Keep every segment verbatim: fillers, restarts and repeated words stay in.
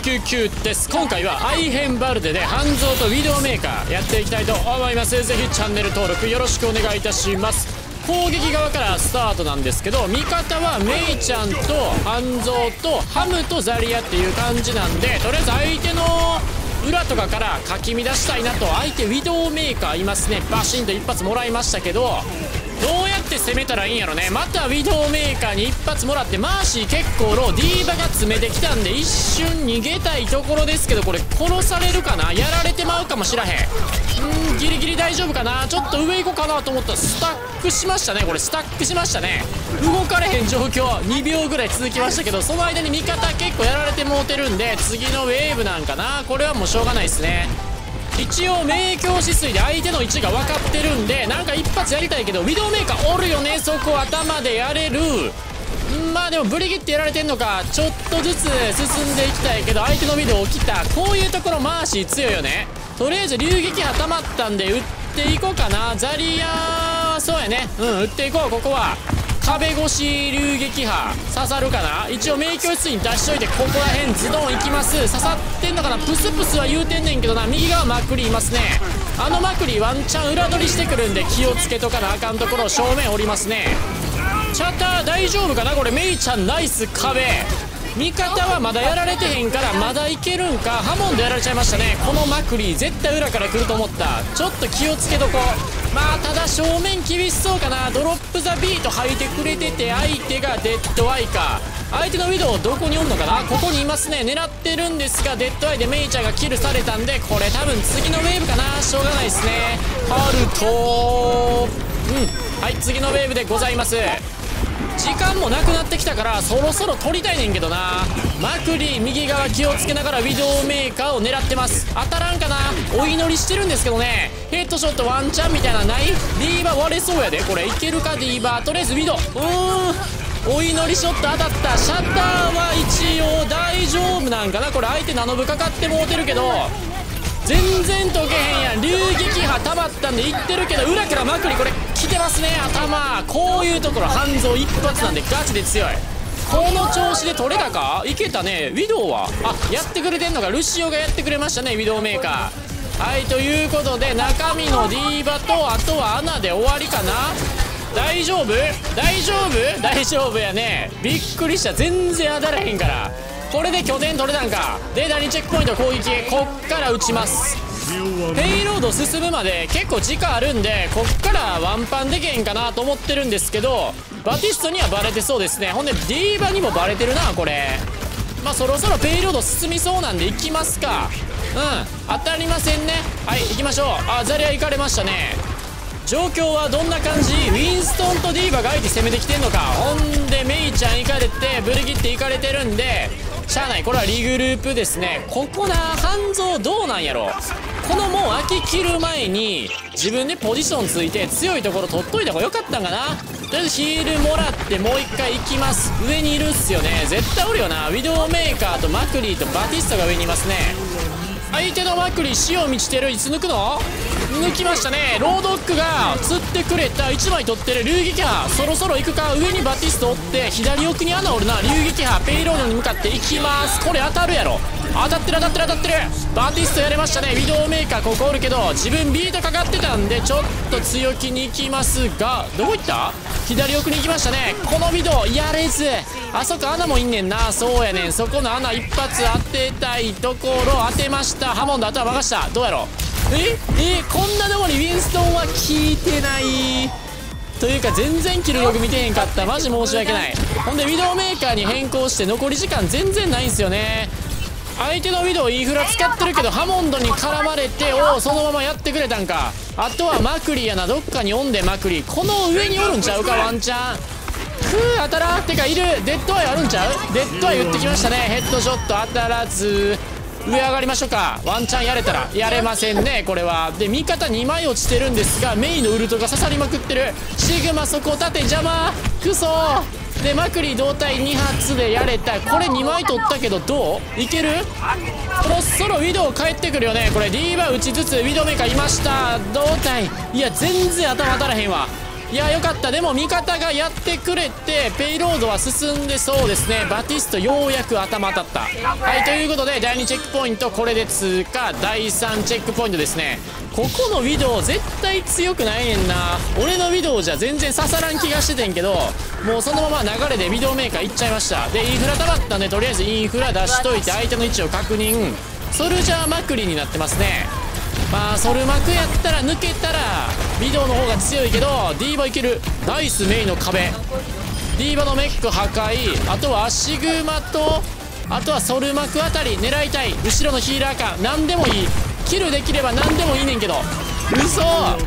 きゅうきゅうです。今回はアイヘンバルデで半蔵とウィドウメーカーやっていきたいと思います。ぜひチャンネル登録よろしくお願いいたします。攻撃側からスタートなんですけど、味方はメイちゃんと半蔵とハムとザリアっていう感じなんで、とりあえず相手の裏とかからかき乱したいなと。相手ウィドウメーカーいますね。バシンと一発もらいましたけど、どうやって攻めたらいいんやろね。またウィドウメーカーに一発もらって、マーシー結構ロー、ディーバが詰めてきたんで一瞬逃げたいところですけど、これ殺されるかな、やられてまうかもしらへん。うーんギリギリ大丈夫かな。ちょっと上行こうかなと思ったらスタックしましたね。これスタックしましたね。動かれへん状況にびょうぐらい続きましたけど、その間に味方結構やられてもうてるんで、次のウェーブなんかな。これはもうしょうがないですね。一応明鏡止水で相手の位置が分かってるんで、なんか一発やりたいけど、ウィドウメーカーおるよね。そこ頭でやれる。まあでもブリギってやられてんのか、ちょっとずつ進んでいきたいけど、相手のウィドウ起きた。こういうところマーシー強いよね。とりあえず流撃波溜まったんで打っていこうかな。ザリアそうやね、うん打っていこう。ここは壁越し流撃波刺さるかな。一応明鏡止水に出しといて、ここら辺ズドンいきます。刺さってんのかな。プスプスは言うてんねんけどな。右側マクリいますね。あのマクリワンチャン裏取りしてくるんで気をつけとかなあかんところ。正面おりますね。チャッター大丈夫かな。これメイちゃんナイス壁。味方はまだやられてへんからまだいけるんか。ハモンでやられちゃいましたね。このマクリ絶対裏から来ると思った。ちょっと気をつけとこう。まあただ正面厳しそうかな。ドロップザビート吐いてくれてて、相手がデッドアイか。相手のウィドウどこにおんのかな。ここにいますね。狙ってるんですが、デッドアイでメイちゃんがキルされたんで、これ多分次のウェーブかな。しょうがないですね。ハルトうんはい、次のウェーブでございます。時間もなくなってきたからそろそろ取りたいねんけどな。マクリ右側気をつけながらウィドウメーカーを狙ってます。当たらんかな。お祈りしてるんですけどね。ヘッドショットワンチャンみたいなない。ディーバ割れそうやで。これいけるかディーバ。とりあえずウィドウうーんお祈りショット当たった。シャッターは一応大丈夫なんかな。これ相手ナノブかかってもうてるけど全然解けへんやん。流撃波溜まったんでいってるけど、裏からマクリこれ来てますね。頭こういうところ半蔵一発なんでガチで強い。この調子で取れたか。いけたね。ウィドウはあやってくれてんのか。ルシオがやってくれましたね、ウィドウメーカー。はいということで中身のディーバとあとはアナで終わりかな。大丈夫大丈夫大丈夫やね。びっくりした。全然当たらへんから。これで拠点取れたんか。で第にチェックポイント攻撃、こっから撃ちます。ペイロード進むまで結構時間あるんで、こっからワンパンでけへんかなと思ってるんですけど、バティストにはバレてそうですね。ほんでディーバにもバレてるなこれ。まあそろそろペイロード進みそうなんで行きますか。うん当たりませんね。はい行きましょう。あザリア行かれましたね。状況はどんな感じ。ウィンストンとディーバが相手攻めてきてんのか。ほんでメイちゃん行かれてブリギって行かれてるんでしゃあない。これはリグループですね。ここな半蔵どうなんやろ。このもう飽き切る前に自分でポジションついて強いところ取っといた方が良かったんかな。とりあえずヒールもらってもう一回行きます。上にいるっすよね。絶対おるよな。ウィドウメーカーとマクリーとバティストが上にいますね。相手のマクリ死を満ちてる。いつ抜くの。抜きましたね。ロードックが釣ってくれたいちまい取ってる。流撃波そろそろ行くか。上にバティストおって左奥に穴おるな。流撃波ペイロードに向かって行きます。これ当たるやろ。当たってる当たってる当たってる。バティストやれましたね。ウィドウメーカーここおるけど自分ビートかかってたんでちょっと強気に行きますが、どこ行った。左奥に行きましたね。このウィドウやれず。あそこ穴もいんねんな。そうやねん。そこの穴一発当てたいところ当てました。ハモンド頭任した。どうやろう。ええこんなとこにウィンストンは効いてないというか全然キルログ見てへんかった。マジ申し訳ない。ほんでウィドウメーカーに変更して残り時間全然ないんすよね。相手のウィドウインフラ使ってるけどハモンドに絡まれておおそのままやってくれたんか。あとはマクリやな。どっかにおんでマクリこの上におるんちゃうかワンチャン。ふう当たらん。てかいる。デッドアイあるんちゃう。デッドアイ打ってきましたね。ヘッドショット当たらず。上上がりましょうか。ワンチャンやれたら。やれませんねこれは。で味方にまい落ちてるんですがメイのウルトが刺さりまくってる。シグマそこ縦邪魔クソでマクリ胴体に発でやれた。これにまい取ったけどどういける。そろそろウィドウ帰ってくるよね。これ ディーバ打ちつつウィドウメーカーいました。胴体いや全然頭当たらへんわ。 いやよかった。でも味方がやってくれてペイロードは進んでそうですね。バティストようやく頭当たった。はいということでだいにチェックポイントこれで通過。だいさんチェックポイントですね。ここのウィドウ絶対強くないねんな。俺のウィドウじゃ全然刺さらん気がしててんけど、もうそのまま流れでウィドウメーカーいっちゃいました。でインフラ溜まったんでとりあえずインフラ出しといて相手の位置を確認。ソルジャーまくりになってますね。まあソルマクやったら抜けたらウィドウの方が強いけど、ディーバいける。ナイスメイの壁。ディーバのメック破壊。あとはアシグマとあとはソルマクあたり狙いたい。後ろのヒーラーか何でもいい。キルできれば何でもいいねんけど。嘘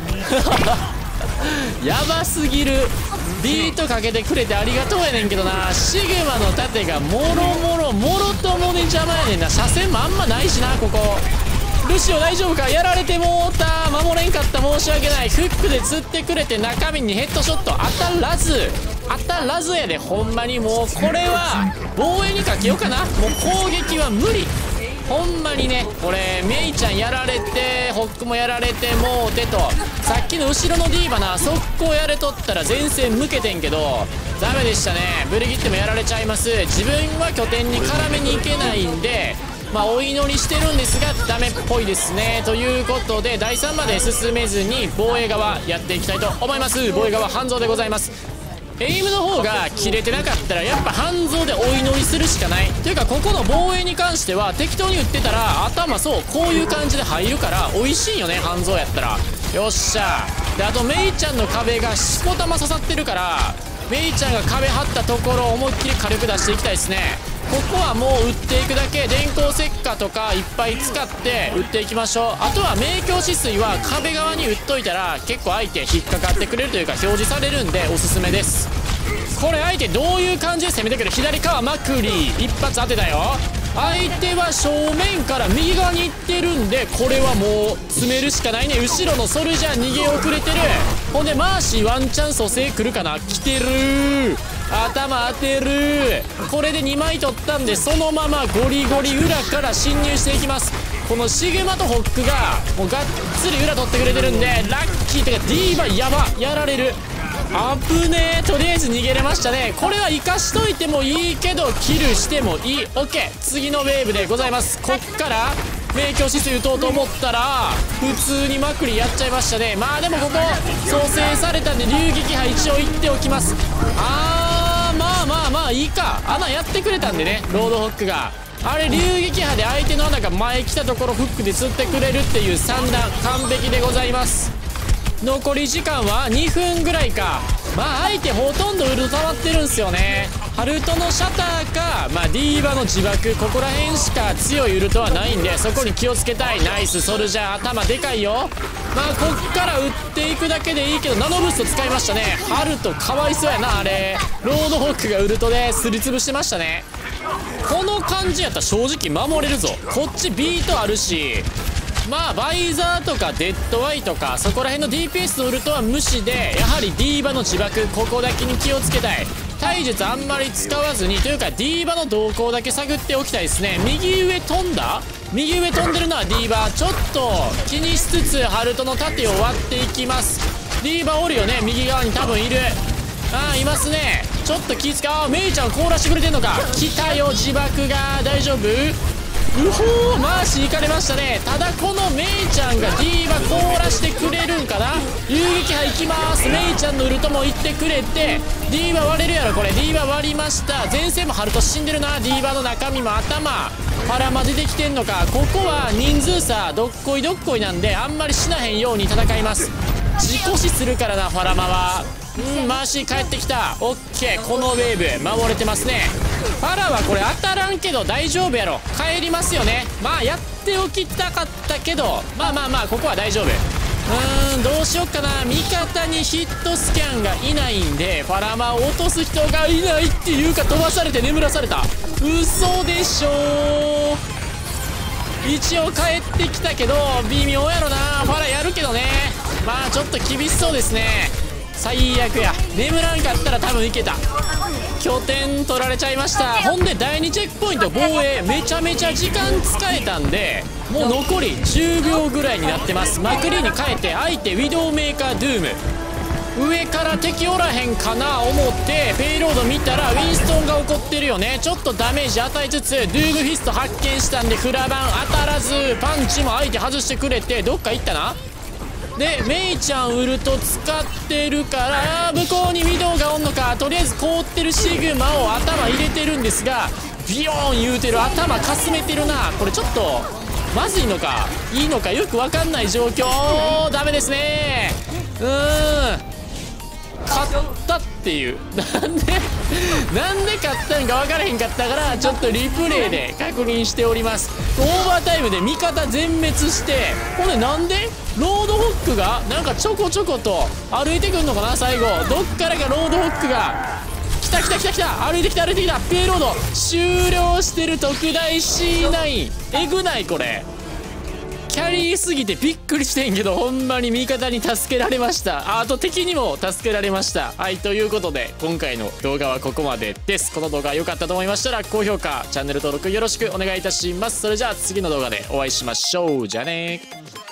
やばすぎる。ビートかけてくれてありがとうやねんけどな。シグマの盾がもろもろもろともに邪魔やねんな。車線もあんまないしな。ここルシオ大丈夫か。やられてもうた。守れんかった。申し訳ない。フックで釣ってくれて中身にヘッドショット当たらず当たらずやで。ほんまにもうこれは防衛にかけようかな。もう攻撃は無理。ほんまにね。これメイちゃんやられてホックもやられてもうてと、さっきの後ろのディーバな速攻やれとったら前線向けてんけどダメでしたね。ブリギットもやられちゃいます。自分は拠点に絡めに行けないんでまあお祈りしてるんですがダメっぽいですね。ということでだいさんまで進めずに防衛側やっていきたいと思います。防衛側半蔵でございます。エイムの方が切れてなかったらやっぱ半蔵でお祈りするしかない。というかここの防衛に関しては適当に打ってたら頭そうこういう感じで入るから美味しいよね。半蔵やったらよっしゃ。であとメイちゃんの壁がしこたま刺さってるからメイちゃんが壁張ったところを思いっきり火力出していきたいですね。ここはもう打っていくだけ。電光石火とかいっぱい使って打っていきましょう。あとは明鏡止水は壁側に打っといたら結構相手引っかかってくれるというか表示されるんでおすすめです。これ相手どういう感じで攻めてくる。左側まくり一発当てたよ。相手は正面から右側に行ってるんでこれはもう詰めるしかないね。後ろのソルジャー逃げ遅れてる。ほんでマーシーワンチャン蘇生来るかな。来てる。頭当てる。これでにまい取ったんでそのままゴリゴリ裏から侵入していきます。このシグマとホックがもうがっつり裏取ってくれてるんでラッキーってか D はやばやられる。あぶねえ。とりあえず逃げれましたね。これは生かしといてもいいけどキルしてもいい。 OK 次のウェーブでございます。こっから明鏡止水打とうと思ったら普通にまくりやっちゃいましたね。まあでもここ蘇生されたんで流撃波一応言っておきます。あーまあまあまあいいか。穴やってくれたんでねロードホックが。あれ流撃波で相手の穴が前来たところフックで釣ってくれるっていう算段完璧でございます。残り時間はにふんぐらいか。まあ相手ほとんどウルト溜まってるんすよね。ハルトのシャターか、まあ、ディーバの自爆ここら辺しか強いウルトはないんでそこに気をつけたい。ナイスソルジャー頭でかいよ。まあこっから打っていくだけでいいけどナノブースト使いましたね。ハルトかわいそうやな。あれロードホックがウルトですりつぶしてましたね。この感じやったら正直守れるぞ。こっちビートあるしまあバイザーとかデッドアイとかそこら辺の ディーピーエス のウルトは無視でやはりディーバの自爆ここだけに気をつけたい。体術あんまり使わずにというかディーバの動向だけ探っておきたいですね。右上飛んだ右上飛んでるのはディーバちょっと気にしつつハルトの盾を割っていきます。ディーバおるよね右側に多分いる。ああいますね。ちょっと気付かあメイちゃん凍らしてくれてんのか。来たよ自爆が大丈夫。うほーマーシー行かれましたね。ただこのメイちゃんがディーバ凍らしてくれるんかな。遊撃波行きます。メイちゃんのウルトも行ってくれてディーバ割れるやろこれ。ディーバ割りました。前線もハルト死んでるな。ディーバの中身も頭パラマ出てきてんのか。ここは人数差どっこいどっこいなんであんまりしなへんように戦います。自己死するからなファラマは。うんマーシー帰ってきた。オッケーこのウェーブ守れてますね。ファラはこれ当たらんけど大丈夫やろ。帰りますよね。まあやっておきたかったけどまあまあまあここは大丈夫。うーんどうしよっかな。味方にヒットスキャンがいないんでファラマを落とす人がいないっていうか飛ばされて眠らされた。嘘でしょ。一応帰ってきたけど微妙やろな。ファラやるけどねまあちょっと厳しそうですね。最悪や。眠らんかったら多分いけた。拠点取られちゃいました。ほんでだいにチェックポイント防衛めちゃめちゃ時間使えたんでもう残りじゅうびょうぐらいになってます。マクリーに変えて相手ウィドウメーカードゥーム上から敵おらへんかな思ってペイロード見たらウィンストンが怒ってるよね。ちょっとダメージ与えつつドゥーグフィスト発見したんでフラバン当たらず、パンチも相手外してくれてどっか行ったな。でメイちゃんウルト使ってるから向こうにウィドウがおんのか。とりあえず凍ってるシグマを頭入れてるんですが、ビヨーン言うてる、頭かすめてるな。これちょっとまずいのかいいのかよく分かんない状況。ダメですね。うーん勝ったっていうなんでなんで勝ったんか分からへんかったからちょっとリプレイで確認しております。オーバータイムで味方全滅して、ほんでなんでロードホックがなんかちょこちょこと歩いてくんのかな。最後どっからかロードホックが来た来た来た来た、歩いてきた歩いてきた。ペイロード終了してる。特大 シーナイン えぐないこれ。キャリーすぎてびっくりしてんけど、ほんまに味方に助けられました。あと敵にも助けられました。はい、ということで今回の動画はここまでです。この動画良かったと思いましたら高評価チャンネル登録よろしくお願いいたします。それじゃあ次の動画でお会いしましょう。じゃあねー。